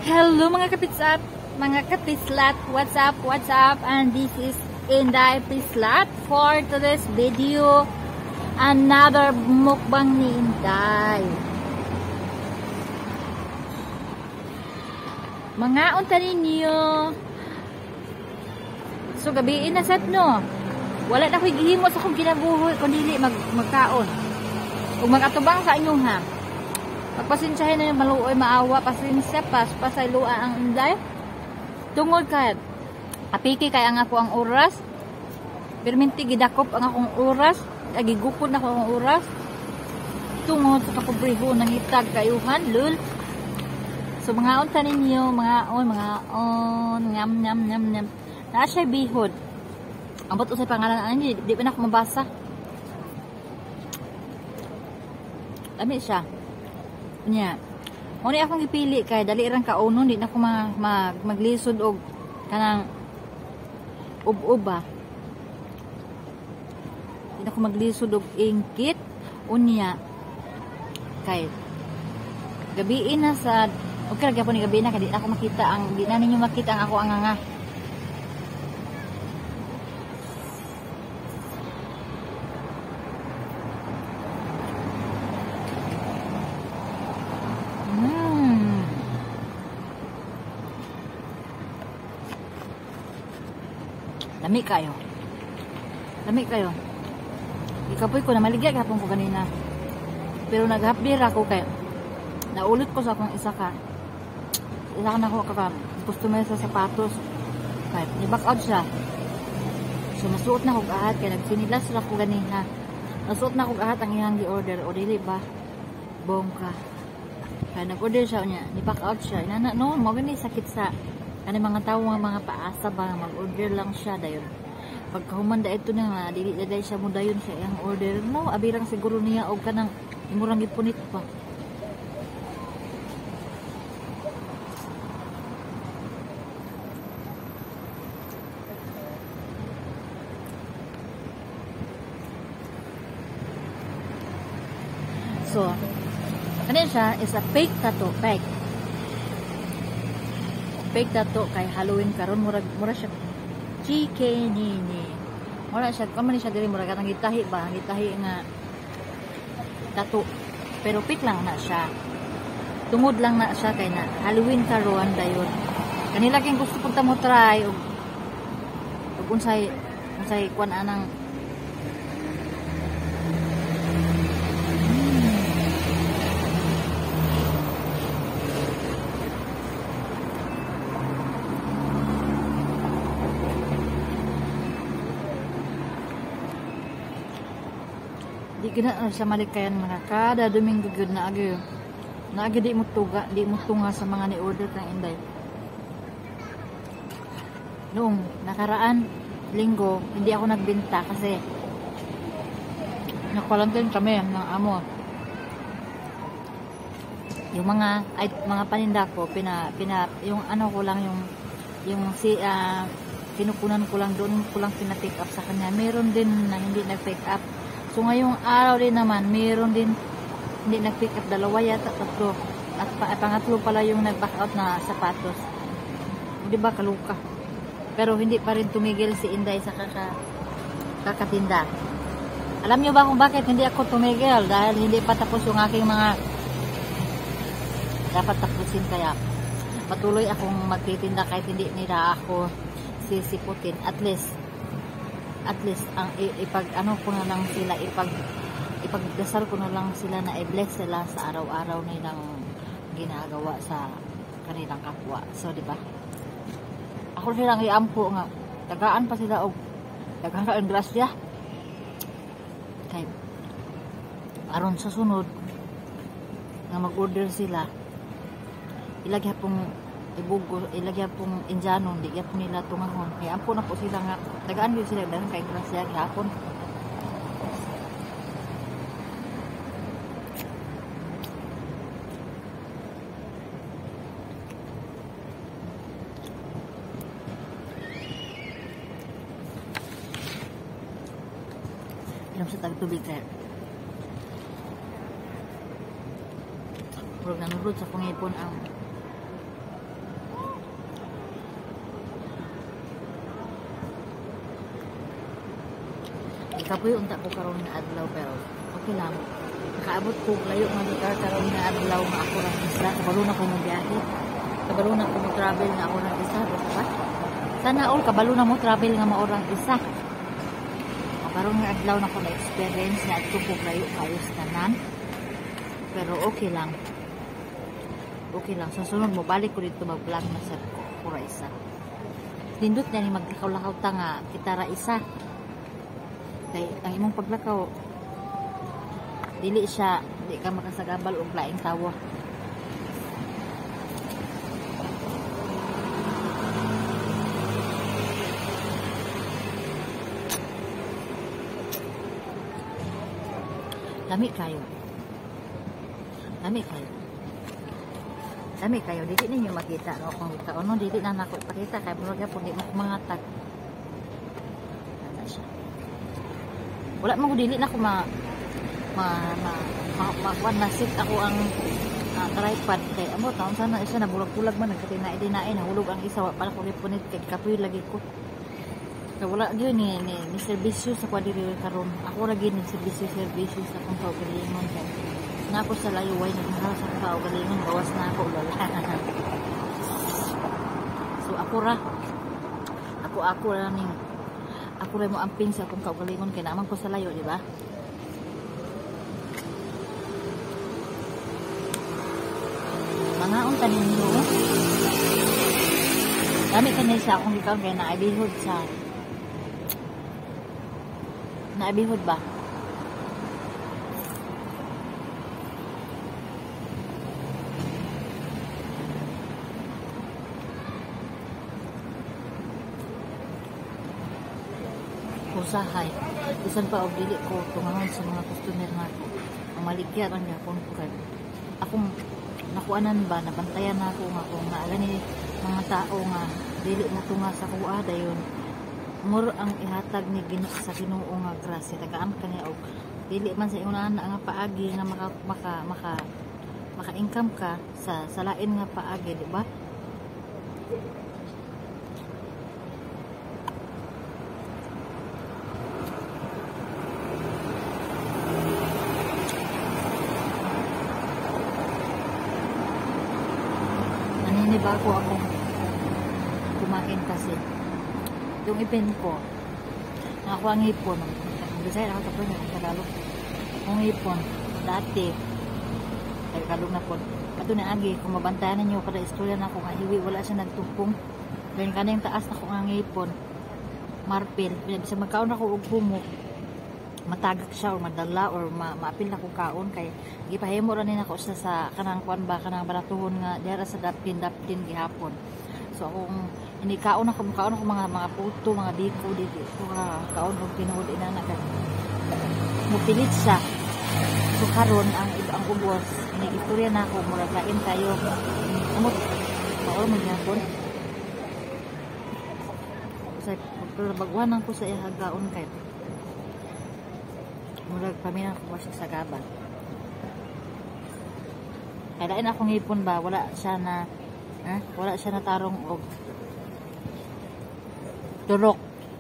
Hello mga kapitsat, mga kapislat, what's up, and this is Inday Pislat for today's video, another mukbang ni Inday. Mga unta ninyo, so gabiin na set no, wala na ko'y gihimo sa kong ginabuhoy, kundi magkaon, kung magatubang sa inyo ha. Pagpasensyahin na yung maluoy, maawa, pasensya, pasayloa ang Inday. Tungod ka, apiki kay ang ako ang oras. Perminti gidakop ang akong oras. Agigukod na ako ang oras. Tungod sa kapobriho ng itag kayuhan, lul. So mga unta ninyo, mga on, ngam. Naa siya bihod. Ang ba't usay pangalan, di pa na ako mabasa. Dami siya. Nya. Muna akong ipili kay dali rang kaunon, di na ako maglisod og kanang ub-uba. Di na ako maglisod og ingkit unya kay gabiin na sa okay ra gyapon ni gabi na kay di na ako makita ang di na ninyo makita ang ako ang nga. Lami kayo. Ikapoy ko na maligya gapon ko kanina. Pero naghapdir ako kay naulot ko sa akong isa ka na ako customer sa sapatos. Kay ni-back out siya. So nasuot na ko ahat kay nagsinilas ra ko ganina. Nasuot na ko ahat ang iyang gi-order o dili ba? Bongka. Kay nag-order siya niya, ni-back out siya. Inana no, mo gani sakit sa ano mga tao mga paasa ba mag-order lang siya dayon. Pagkahumanda ito na nga dili daday siya mo dayon sa iyang order no abirang siguro niya og kanang imurang gipunit pa. So ano siya is a fake tattoo, fake tattoo kay Halloween karon mura siya chicken nini. Mura siya kamo ni siya diri mura katang gitahi ba, gitahi nga tattoo. Pero fake lang na siya. Tungod lang na siya kay na Halloween karon dayon. Kanila kay gusto punta mo try og unsay kuan anang di gina sa malikayan mga kada Domingo gud na agi di mo tunga sa mga ni order kang Inday. Noong nakaraan linggo hindi ako nagbenta kasi nakwalantin kami ng amo. Yung mga paninda ko yung ano ko lang yung pinupunan ko lang doon ko lang pina-pick up sa kanya. Meron din na hindi nag-pick up. So ngayong araw din naman, meron din hindi nag-pick up, dalawa yata, tatlo. At pangatlo pala yung nag-back out na sapatos. Di ba kaluka? Pero hindi pa rin tumigil si Inday sa kakatinda. Alam nyo ba kung bakit hindi ako tumigil? Dahil hindi pa tapos yung aking mga dapat tapusin, kaya patuloy akong magtitinda kahit hindi nila ako sisiputin. At least ang ipag-ano ko na lang sila, ipagdasal ko na lang sila na i-bless sila sa araw-araw nilang ginagawa sa kanilang kapwa. So di ba? Ako silang iampo nga tagaan pa sila og daghang kaayong grasya. Kay aron sa sunod nga mag-order sila, ilagya pong ibugo, ilagya pong Indianon, di gyapon nila tungahon. Kaya ampo na po sila nga tagaan gyud sila daghang kay grasya gihapon. Inom sa tagtubig kaya Puro nanulod sa pangipon ang Kapoy unta ko karon nga adlaw pero okay lang. Nakaabot ko layo nga lugar karon nga adlaw nga ako lang isa. Kabalo na ko mo biyahe. Kabalo na ko mo travel nga ako lang isa, basta. Sana all kabalo na mo travel nga maorang isa. Karon nga adlaw na ko na experience na adto ko layo kayo sa tanan. Pero okay lang. Okay lang. Sa sunod mo balik ko dito mag-vlog na sa Kura isa. Dindot na ni maglakaw-lakaw ta nga kita ra isa. Kay ang imong paglakaw dili ka makasagabal og laing tawo. Lami kayo. Dami kayo, dili ninyo makita no kung ikaw no dili na nako pakita kay murag gyud di mga tag. Ana siya. Wala man ko dili na ko ma na sit ako ang tripod kay amo taon sana isa na bulag-bulag man nagkatinai-dinai nahulog ang isa wa pala ko gipunit kay kapoy lagi ko. Kay wala gyud ni serbisyo sa kwadiri karon. Ako ra gyud ni serbisyo sa akong kaugalingon kay na ako sa layuway nagmahal sa kaugalingon gawas na ako lala. So ako ra mo amping sa akong kaugalingon kay naman ko sa layo, di ba? Mga unta ninyo. Dami kanay sa akong ikaw kay naabihod ba? Usahay. Bisan pa og dili ko tungahon sa mga customer nako. Ang maligya ang gyapon ko kay akong nakuanan ba nabantayan nako nga kung naala ni mga tao nga dili mo tunga sa kuha dayon mur ang ihatag ni sa Ginoo nga grasya tagaan kani og dili man sa iunahan nga paagi nga maka-income ka sa lain nga paagi, di ba? Bago ako kumain kasi yung event ko ako ang hipon Bisaya ako tapos ng Tagalog ang hipon dati Tagalog na po ato na agi kung mabantayan ninyo kada istorya na ako nga hiwi wala siya nagtupong ganyan kanang taas na ko ang hipon marpil bisa magkaon ako og humok matagak siya o madala or maapil na ko kaon kay gipahimo ra nina ko siya sa kanang kuan ba kanang baratuhon nga diara sa daptin gihapon. So akong kaon ako mga puto, mga biko dito kaon og tinuod inana kay mupilit siya. So karon ang ubos ni istorya na ako murag lain tayo. Amot mao man gyapon. Sa pagbaguanan ko sa ihagaon kay murag paminan ko siya sa gaban. Kaya lain akong hipon ba, wala siya na tarong og turok.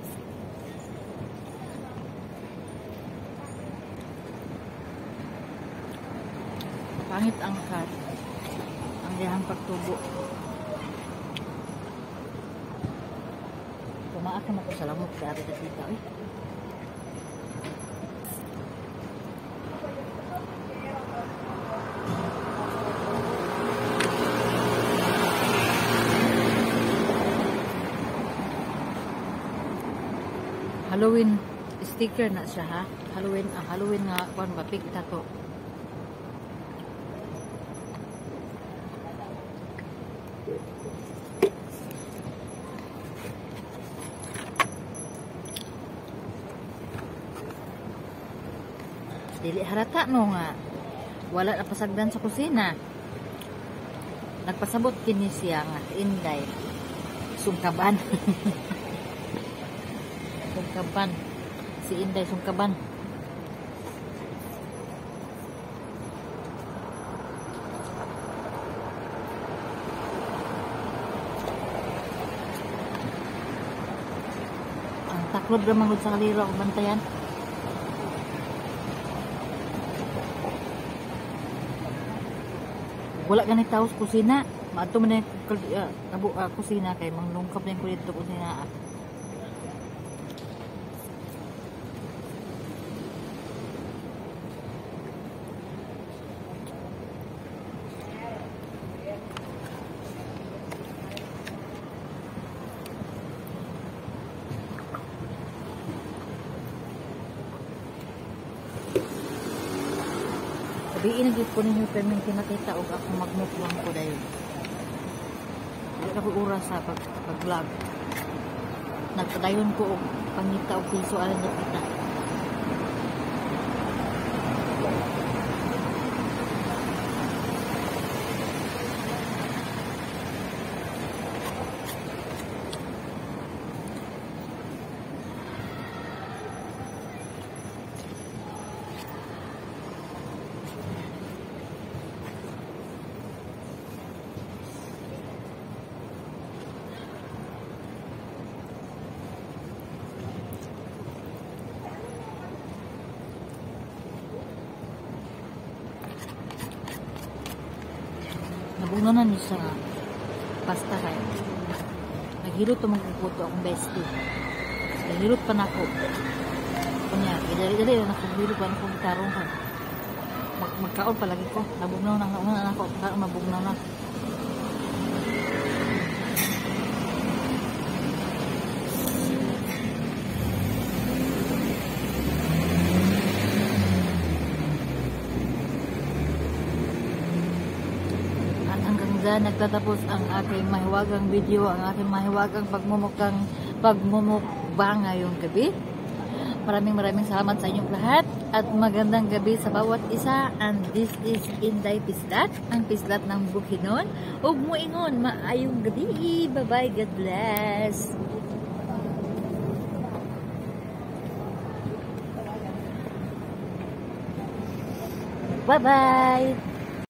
Pangit ang kat. Ang dihang pagtubo. Kumaakan ako sa lamok sa atin dito eh. Halloween sticker na siya ha. Halloween nga kuan ba pig tato. Dili harata no nga wala na pasagdan sa kusina. Nagpasabot kini siya nga Inday sungkaban. Sungkaban. Si Inday sungkaban. Ang taklob ra manggod sa kaliro og bantayan. Wala ganit taos kusina. Maato man kusina kay manglungkap na yung kulito kusina. Sabihin na po ninyo perminti makita o ako magmukbang ko dahil wala ko oras sa pag-vlog. Nagpadayon ko og pangita o piso alang nakita. Nabungnanan niyo sa pasta kay. Naghirot to magpuputo akong bestie. Naghirot pa na ako. Kunya, dali-dali na akong hirot pa na akong tarong ka. Magkaon palagi ko. Nabungnaw na ako. Nabungnaw na. Nagtatapos ang aking mahiwagang video, ang aking mahiwagang pagmumukbang ngayong gabi. Maraming salamat sa inyong lahat at magandang gabi sa bawat isa. And this is Inday Pislat, ang pislat ng Bukidnon. Ug muingon, maayong gabi. Bye-bye, God bless. Bye-bye.